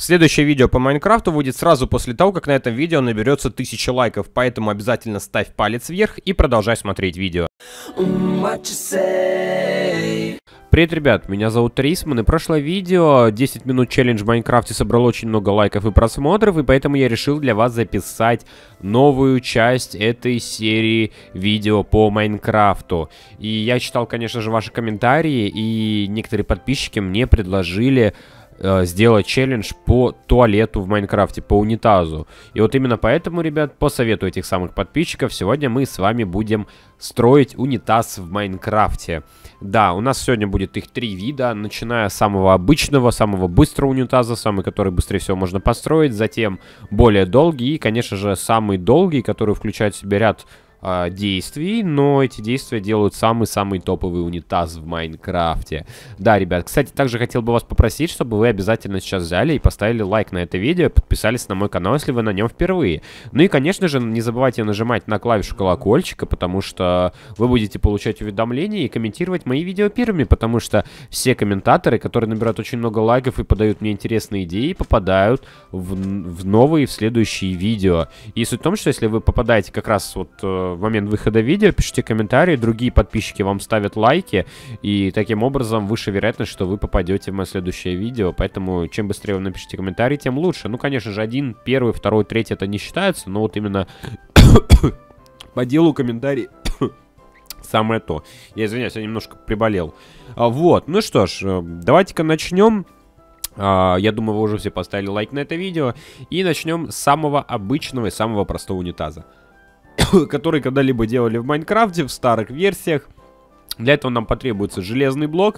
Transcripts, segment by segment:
Следующее видео по Майнкрафту выйдет сразу после того, как на этом видео наберется 1000 лайков, поэтому обязательно ставь палец вверх и продолжай смотреть видео. Привет, ребят, меня зовут Рисман, и прошлое видео 10 минут челлендж в Майнкрафте собрало очень много лайков и просмотров, и поэтому я решил для вас записать новую часть этой серии видео по Майнкрафту. И я читал, конечно же, ваши комментарии, и некоторые подписчики мне предложили сделать челлендж по туалету в Майнкрафте, по унитазу. И вот именно поэтому, ребят, по совету этих самых подписчиков, сегодня мы с вами будем строить унитаз в Майнкрафте. Да, у нас сегодня будет их 3 вида, начиная с самого обычного, самого быстрого унитаза, самый, который быстрее всего можно построить, затем более долгий и, конечно же, самый долгий, который включает в себя ряд действий, но эти действия делают самый-самый топовый унитаз в Майнкрафте. Да, ребят, кстати, также хотел бы вас попросить, чтобы вы обязательно сейчас взяли и поставили лайк на это видео, подписались на мой канал, если вы на нем впервые. Ну и, конечно же, не забывайте нажимать на клавишу колокольчика, потому что вы будете получать уведомления и комментировать мои видео первыми, потому что все комментаторы, которые набирают очень много лайков и подают мне интересные идеи, попадают в новые, в следующие видео. И суть в том, что если вы попадаете как раз вот в момент выхода видео, пишите комментарии, другие подписчики вам ставят лайки, и таким образом выше вероятность, что вы попадете в мое следующее видео, поэтому чем быстрее вы напишите комментарий, тем лучше. Ну, конечно же, 1, 1, 2, 3 это не считается, но вот именно по делу комментарий самое то. Я извиняюсь, я немножко приболел. Вот, ну что ж, давайте-ка начнем. Я думаю, вы уже все поставили лайк на это видео, и начнем с самого обычного и самого простого унитаза, который когда-либо делали в Майнкрафте, в старых версиях. Для этого нам потребуется железный блок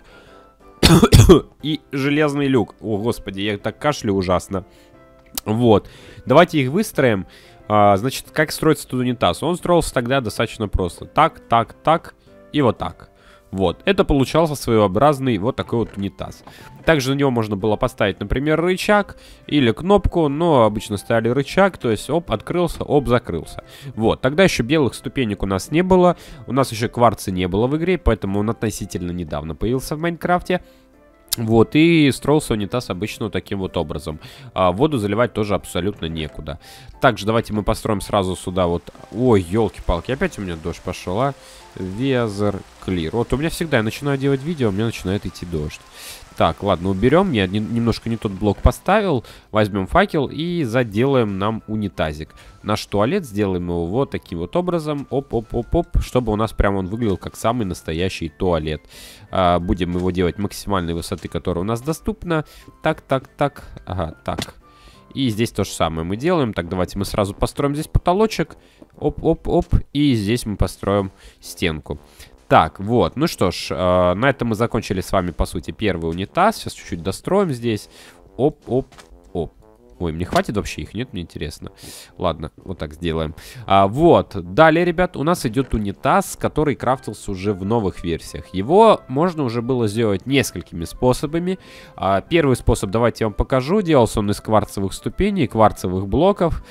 и железный люк. О, господи, я так кашлю ужасно. Вот, давайте их выстроим. Значит, как строится тут унитаз? Он строился тогда достаточно просто. Так, так, так и вот так. Вот, это получался своеобразный вот такой вот унитаз. Также на него можно было поставить, например, рычаг или кнопку, но обычно ставили рычаг, то есть оп, открылся, оп, закрылся. Вот, тогда еще белых ступенек у нас не было, у нас еще кварца не было в игре, поэтому он относительно недавно появился в Майнкрафте. Вот, и строился унитаз обычно вот таким вот образом. Воду заливать тоже абсолютно некуда. Также давайте мы построим сразу сюда вот... Ой, елки-палки, опять у меня дождь пошел, а? Weather Clear. Вот у меня всегда, я начинаю делать видео, у меня начинает идти дождь. Так, ладно, уберем. Я немножко не тот блок поставил. Возьмем факел и заделаем нам унитазик. Наш туалет сделаем его вот таким вот образом. Оп-оп-оп-оп. Чтобы у нас прямо он выглядел как самый настоящий туалет. Будем его делать максимальной высоты, которая у нас доступна. Так, так, так. Ага, так. И здесь то же самое мы делаем. Так, давайте мы сразу построим здесь потолочек. Оп-оп-оп. И здесь мы построим стенку. Так, вот, ну что ж, на этом мы закончили с вами, по сути, первый унитаз. Сейчас чуть-чуть достроим здесь. Оп-оп-оп. Ой, мне хватит вообще их? Нет, мне интересно. Ладно, вот так сделаем. Вот, далее, ребят, у нас идет унитаз, который крафтился уже в новых версиях. Его можно уже было сделать несколькими способами. Первый способ, давайте я вам покажу. Делался он из кварцевых ступеней, кварцевых блоков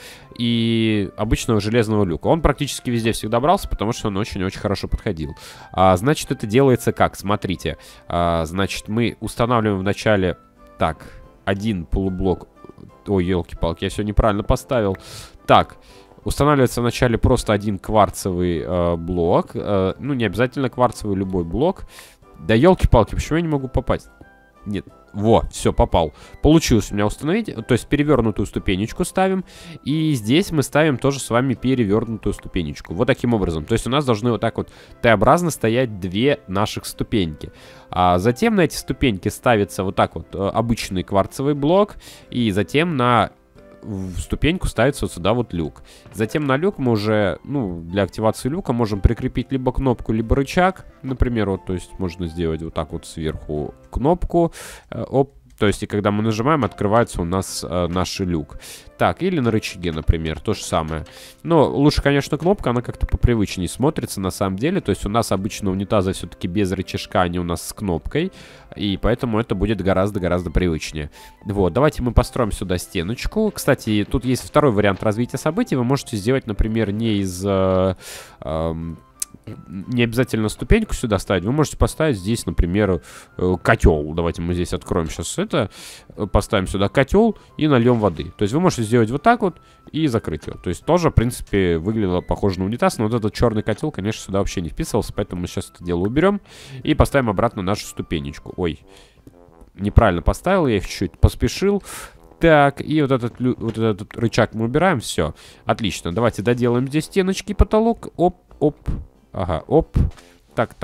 и обычного железного люка. Он практически везде всегда брался, потому что он очень-очень хорошо подходил. Значит, это делается как? Смотрите. Значит, мы устанавливаем вначале... Так, один полублок... Ой, елки-палки, я все неправильно поставил. Так, устанавливается вначале просто один кварцевый блок. Ну, не обязательно кварцевый, любой блок. Да елки-палки, почему я не могу попасть? Нет, во, все, попал. Получилось у меня установить, то есть перевернутую ступенечку ставим. И здесь мы ставим тоже с вами перевернутую ступенечку. Вот таким образом. То есть у нас должны вот так вот Т-образно стоять две наших ступеньки. Затем на эти ступеньки ставится вот так вот обычный кварцевый блок. И затем на ступеньку ставится вот сюда вот люк. Затем на люк мы уже, ну, для активации люка можем прикрепить либо кнопку, либо рычаг. Например, вот, то есть можно сделать вот так вот сверху кнопку. Оп. То есть, и когда мы нажимаем, открывается у нас наш люк. Так, или на рычаге, например, то же самое. Но лучше, конечно, кнопка, она как-то попривычнее смотрится на самом деле. То есть у нас обычно унитазы все-таки без рычажка, они у нас с кнопкой. И поэтому это будет гораздо-гораздо привычнее. Вот, давайте мы построим сюда стеночку. Кстати, тут есть второй вариант развития событий. Вы можете сделать, например, не из... не обязательно ступеньку сюда ставить. Вы можете поставить здесь, например, котел. Давайте мы здесь откроем сейчас это. Поставим сюда котел и нальем воды. То есть вы можете сделать вот так вот и закрыть его. То есть тоже, в принципе, выглядело похоже на унитаз. Но вот этот черный котел, конечно, сюда вообще не вписывался. Поэтому мы сейчас это дело уберем и поставим обратно нашу ступенечку. Ой, неправильно поставил. Я их чуть-чуть поспешил. Так, и вот этот рычаг мы убираем. Все, отлично. Давайте доделаем здесь стеночки и потолок. Оп, оп. Ага, оп. Так.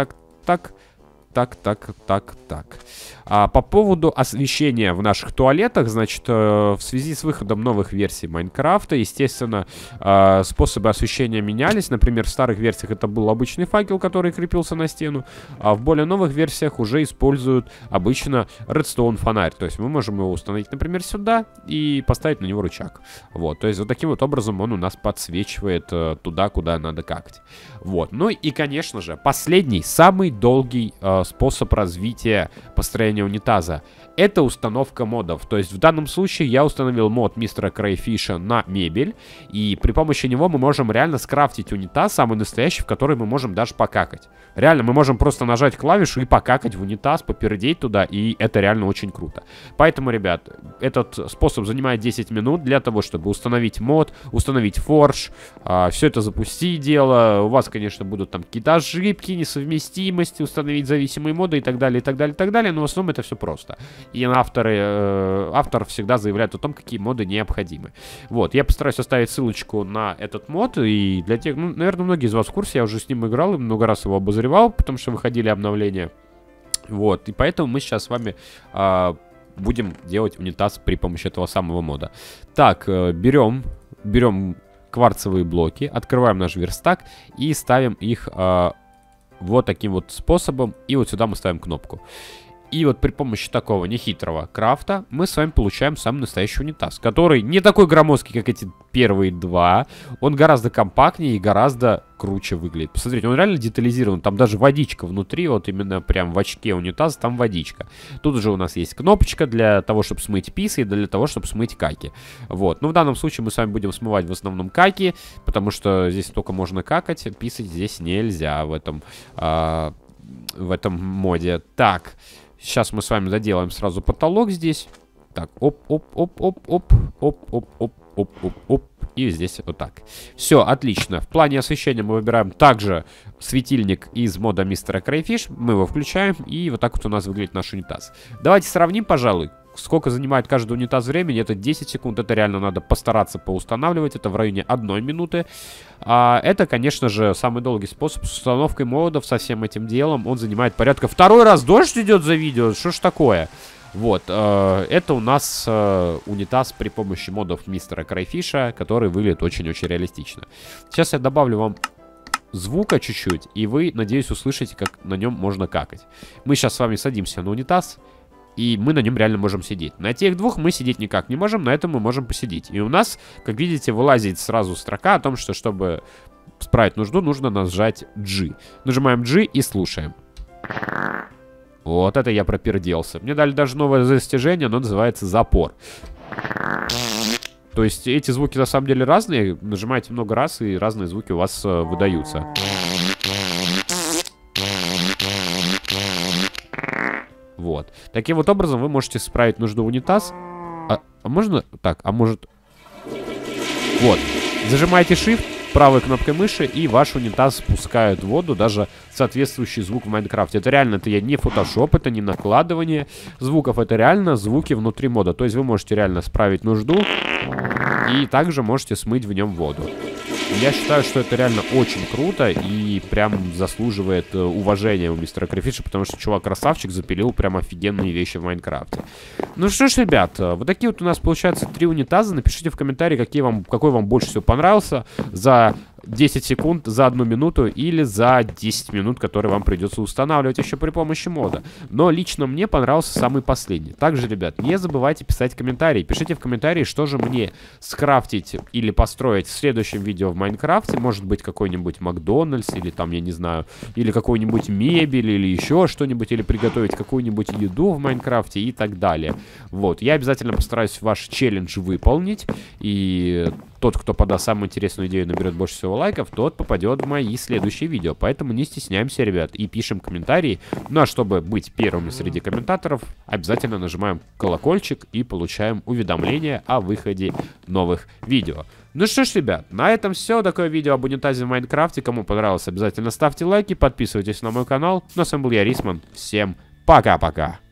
По поводу освещения в наших туалетах, значит, в связи с выходом новых версий Майнкрафта, естественно, способы освещения менялись. Например, в старых версиях это был обычный факел, который крепился на стену, а в более новых версиях уже используют обычно редстоун фонарь. То есть мы можем его установить, например, сюда и поставить на него рычаг. Вот, то есть вот таким вот образом он у нас подсвечивает туда, куда надо какать. Вот, ну и, конечно же, последний, самый долгий способ развития построения унитаза — это установка модов. То есть в данном случае я установил мод мистера Крейфиша на мебель, и при помощи него мы можем реально скрафтить унитаз, самый настоящий, в который мы можем даже покакать. Реально, мы можем просто нажать клавишу и покакать в унитаз, попердеть туда, и это реально очень круто. Поэтому, ребят, этот способ занимает 10 минут для того, чтобы установить мод, установить форж, все это запустить дело. У вас, конечно, будут там какие-то ошибки, несовместимости, установить зависимые моды и так далее, и так далее, и так далее, но в основном это все просто. И автор всегда заявляет о том, какие моды необходимы. Вот, я постараюсь оставить ссылочку на этот мод, и для тех, ну, наверное, многие из вас в курсе, я уже с ним играл и много раз его обозревал, потому что выходили обновления. Вот, и поэтому мы сейчас с вами будем делать унитаз при помощи этого самого мода. Так, берем кварцевые блоки, открываем наш верстак и ставим их вот таким вот способом, и вот сюда мы ставим кнопку. И вот при помощи такого нехитрого крафта мы с вами получаем самый настоящий унитаз, который не такой громоздкий, как эти первые два. Он гораздо компактнее и гораздо круче выглядит. Посмотрите, он реально детализирован. Там даже водичка внутри, вот именно прям в очке унитаза там водичка. Тут же у нас есть кнопочка для того, чтобы смыть писы и для того, чтобы смыть каки. Вот. Но в данном случае мы с вами будем смывать в основном каки, потому что здесь только можно какать, писать здесь нельзя в этом моде. Так. Сейчас мы с вами доделаем сразу потолок здесь. Так, оп-оп-оп-оп-оп-оп-оп-оп-оп. И здесь вот так. Все, отлично. В плане освещения мы выбираем также светильник из мода мистера Крейфиш. Мы его включаем, и вот так вот у нас выглядит наш унитаз. Давайте сравним, пожалуй. Сколько занимает каждый унитаз времени? Это 10 секунд. Это реально надо постараться поустанавливать. Это в районе 1 минуты. Это, конечно же, самый долгий способ с установкой модов, со всем этим делом. Он занимает порядка... Второй раз дождь идет за видео. Что ж такое? Вот. Это у нас унитаз при помощи модов мистера Крейфиша, который выглядит очень-очень реалистично. Сейчас я добавлю вам звука чуть-чуть, и вы, надеюсь, услышите, как на нем можно какать. Мы сейчас с вами садимся на унитаз, и мы на нем реально можем сидеть. На тех двух мы сидеть никак не можем, на этом мы можем посидеть. И у нас, как видите, вылазит сразу строка о том, что чтобы справить нужду, нужно нажать G. Нажимаем G и слушаем. Вот это я проперделся. Мне дали даже новое достижение, оно называется запор. То есть эти звуки на самом деле разные. Нажимаете много раз, и разные звуки у вас выдаются. Вот. Таким вот образом вы можете справить нужду в унитаз. А можно... Так, а может... Вот. Зажимаете Shift правой кнопкой мыши, и ваш унитаз спускает в воду даже соответствующий звук в Майнкрафте. Это реально, это не фотошоп, это не накладывание звуков, это реально звуки внутри мода. То есть вы можете реально справить нужду, и также можете смыть в нем воду. Я считаю, что это реально очень круто и прям заслуживает уважения у мистера Крейфиша, потому что чувак-красавчик запилил прям офигенные вещи в Майнкрафте. Ну что ж, ребят, вот такие вот у нас получаются 3 унитаза. Напишите в комментарии, какой вам больше всего понравился за 10 секунд, за 1 минуту или за 10 минут, которые вам придется устанавливать еще при помощи мода. Но лично мне понравился самый последний. Также, ребят, не забывайте писать комментарии. Пишите в комментарии, что же мне скрафтить или построить в следующем видео в Майнкрафте. Может быть, какой-нибудь Макдональдс или там, я не знаю, или какой-нибудь мебель или еще что-нибудь, или приготовить какую-нибудь еду в Майнкрафте и так далее. Вот, я обязательно постараюсь ваш челлендж выполнить, и тот, кто подаст самую интересную идею, наберет больше всего лайков, тот попадет в мои следующие видео. Поэтому не стесняемся, ребят, и пишем комментарии. Ну а чтобы быть первыми среди комментаторов, обязательно нажимаем колокольчик и получаем уведомления о выходе новых видео. Ну что ж, ребят, на этом все. Такое видео об унитазе в Майнкрафте. Кому понравилось, обязательно ставьте лайки, подписывайтесь на мой канал. Ну а с вами был я, Рисман. Всем пока-пока.